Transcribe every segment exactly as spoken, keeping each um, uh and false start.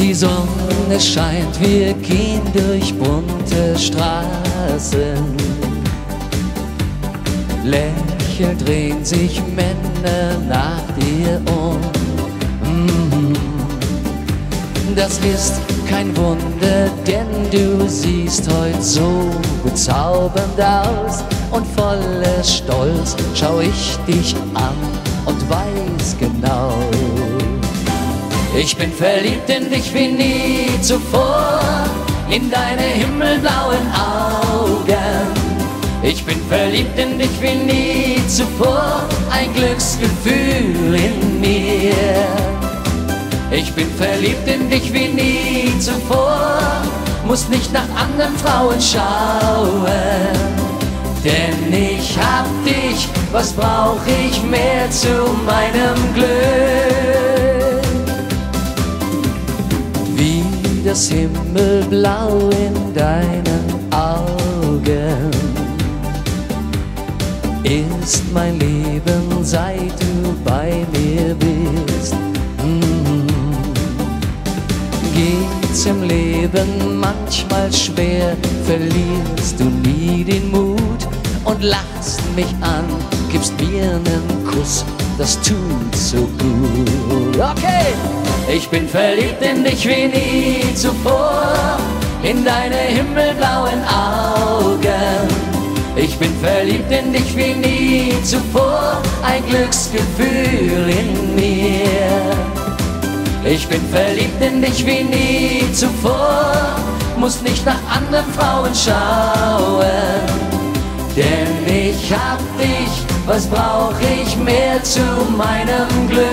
Die Sonne scheint, wir gehen durch bunte Straßen. Lächelnd drehen sich Männer nach dir um. Das ist kein Wunder, denn du siehst heute so bezaubernd aus. Und voller Stolz schau ich dich an und weiß genau: Ich bin verliebt in dich wie nie zuvor, in deine himmelblauen Augen. Ich bin verliebt in dich wie nie zuvor, ein Glücksgefühl in mir. Ich bin verliebt in dich wie nie zuvor, muss nicht nach anderen Frauen schauen. Denn ich hab dich, was brauch ich mehr zu meinem Glück? Wie das Himmelblau in deinen Augen ist mein Leben, seit du bei mir bist. Mm. Geht's im Leben manchmal schwer, verlierst du nie den Mut und lachst mich an, gibst mir einen Kuss, das tut so gut. Okay! Ich bin verliebt in dich wie nie zuvor, in deine himmelblauen Augen. Ich bin verliebt in dich wie nie zuvor, ein Glücksgefühl in mir. Ich bin verliebt in dich wie nie zuvor, muss nicht nach anderen Frauen schauen. Denn ich hab dich, was brauch ich mehr zu meinem Glück?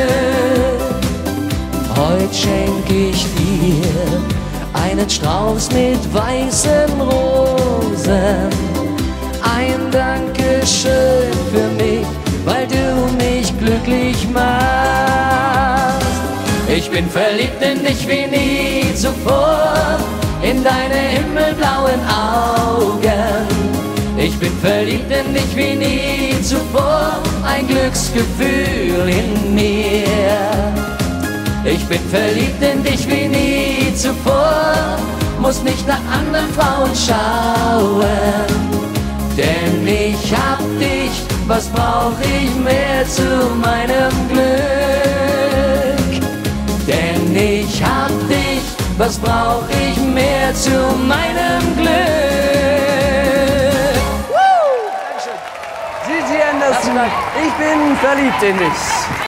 Heute schenk ich dir einen Strauß mit weißen Rosen. Ein Dankeschön für mich, weil du mich glücklich machst. Ich bin verliebt in dich wie nie zuvor, in deine himmelblauen Augen. Ich bin verliebt in dich wie nie zuvor, ein Glücksgefühl in mir. Ich bin verliebt in dich wie nie zuvor, muss nicht nach anderen Frauen schauen. Denn ich hab dich, was brauch ich mehr zu meinem Glück? Denn ich hab dich, was brauch ich mehr zu meinem Glück? Gigi Anderson, ich bin verliebt in dich.